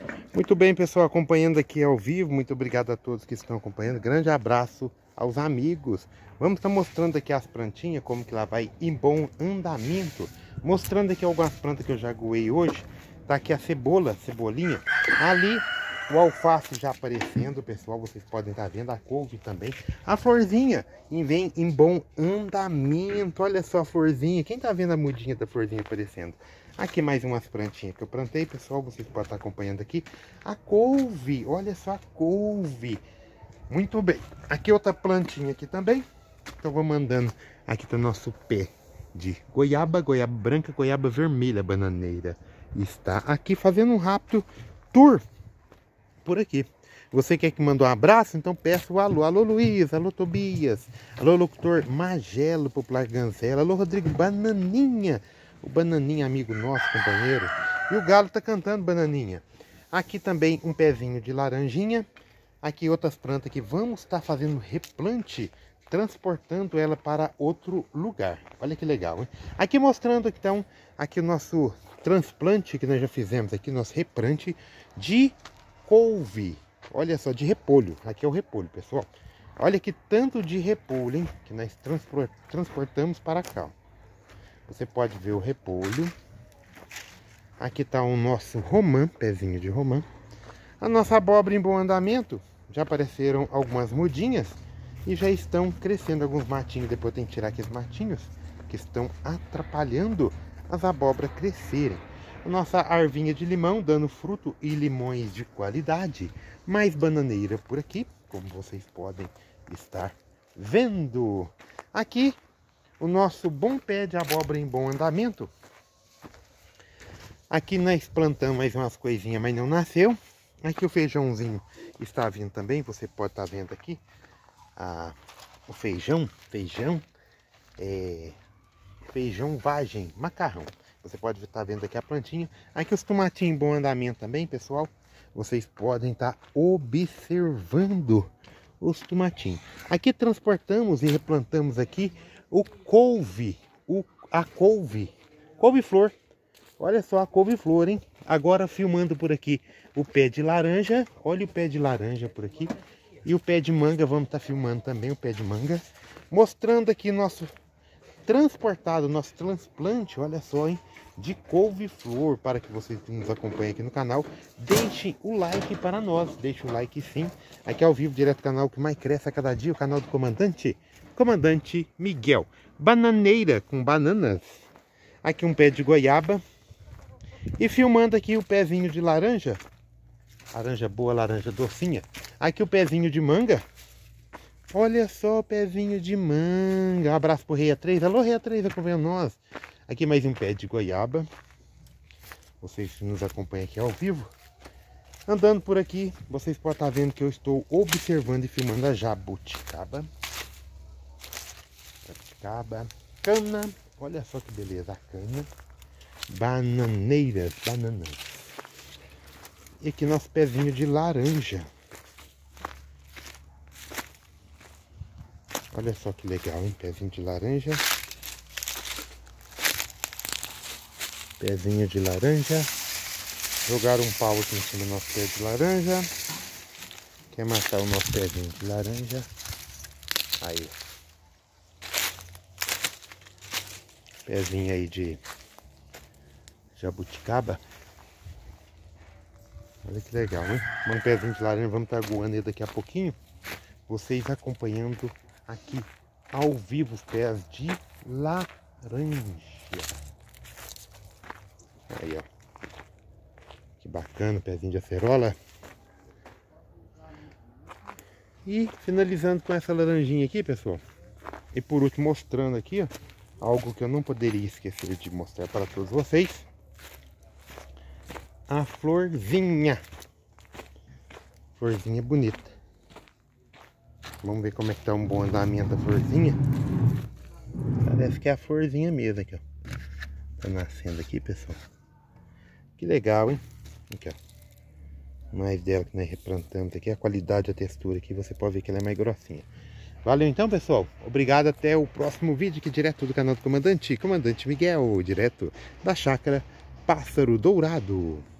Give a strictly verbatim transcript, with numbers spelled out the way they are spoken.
Muito bem, pessoal, acompanhando aqui ao vivo. Muito obrigado a todos que estão acompanhando. Grande abraço aos amigos. Vamos estar mostrando aqui as plantinhas, como que ela vai em bom andamento. Mostrando aqui algumas plantas que eu já aguei hoje. Tá aqui a cebola, cebolinha. Ali o alface já aparecendo, pessoal, vocês podem estar vendo. A couve também. A florzinha e vem em bom andamento. Olha só a florzinha. Quem tá vendo a mudinha da florzinha aparecendo? Aqui mais umas plantinhas que eu plantei, pessoal. Vocês podem estar acompanhando aqui. A couve. Olha só a couve. Muito bem. Aqui outra plantinha aqui também. Então vamos andando. Aqui tá nosso pé de goiaba. Goiaba branca, goiaba vermelha, bananeira. Está aqui fazendo um rápido tour por aqui. Você quer que mande um abraço? Então peço o alô. Alô Luiz, alô Tobias, alô locutor Magelo, popular Ganzela, alô Rodrigo Bananinha, o Bananinha amigo nosso, companheiro. E o galo tá cantando, Bananinha. Aqui também um pezinho de laranjinha. Aqui outras plantas que vamos estar fazendo replante, transportando ela para outro lugar. Olha que legal, hein? Aqui mostrando então aqui o nosso transplante que nós já fizemos aqui, nosso replante de couve. Olha só, de repolho. Aqui é o repolho, pessoal. Olha que tanto de repolho, hein, que nós transportamos para cá. Você pode ver o repolho. Aqui está o nosso romã, pezinho de romã. A nossa abóbora em bom andamento. Já apareceram algumas mudinhas e já estão crescendo alguns matinhos. Depois tem que tirar aqueles matinhos que estão atrapalhando as abóboras crescerem. A nossa arvinha de limão dando fruto e limões de qualidade. Mais bananeira por aqui, como vocês podem estar vendo. Aqui o nosso bom pé de abóbora em bom andamento. Aqui nós plantamos mais umas coisinhas, mas não nasceu. Aqui o feijãozinho está vindo também, você pode estar vendo aqui. Ah, o feijão, feijão, é, feijão vagem, macarrão. Você pode estar vendo aqui a plantinha. Aqui os tomatinhos em bom andamento também, pessoal. Vocês podem estar observando os tomatinhos. Aqui transportamos e replantamos aqui o couve, o, a couve, couve-flor. Olha só a couve-flor, hein? Agora filmando por aqui o pé de laranja. Olha o pé de laranja por aqui. E o pé de manga, vamos estar filmando também o pé de manga. Mostrando aqui nosso transportado, nosso transplante, olha só, hein? De couve-flor, para que vocês nos acompanhem aqui no canal. Deixem o like para nós, deixem o like sim. Aqui ao vivo, direto do canal que mais cresce a cada dia, o canal do comandante, comandante Miguel. Bananeira com bananas. Aqui um pé de goiaba. E filmando aqui o pezinho de laranja. Laranja boa, laranja docinha. Aqui o pezinho de manga. Olha só o pezinho de manga. Um abraço pro Rei A três. Alô, Rei A três, acompanhando nós. Aqui mais um pé de goiaba. Vocês nos acompanham aqui ao vivo. Andando por aqui, vocês podem estar vendo que eu estou observando e filmando a jabuticaba. Jabuticaba. Cana. Olha só que beleza a cana. Bananeiras, bananas. E aqui nosso pezinho de laranja. Olha só que legal, hein? Pezinho de laranja. Pezinho de laranja. Jogaram um pau aqui em cima do nosso pé de laranja. Quer matar o nosso pezinho de laranja? Aí. Pezinho aí de jabuticaba. Olha que legal, né? Um pezinho de laranja, vamos estar aguando ele daqui a pouquinho. Vocês acompanhando aqui ao vivo os pés de laranja. Aí, ó. Que bacana, pezinho de acerola. E finalizando com essa laranjinha aqui, pessoal. E por último, mostrando aqui, ó, algo que eu não poderia esquecer de mostrar para todos vocês. A florzinha. Florzinha bonita. Vamos ver como é que tá um bom andamento da florzinha. Parece que é a florzinha mesmo aqui, ó. Tá nascendo aqui, pessoal. Que legal, hein? Aqui, ó. Mais dela que nós replantamos aqui. A qualidade, a textura aqui, você pode ver que ela é mais grossinha. Valeu então, pessoal. Obrigado, até o próximo vídeo aqui direto do canal do Comandante, Comandante Miguel, direto da chácara Pássaro Dourado.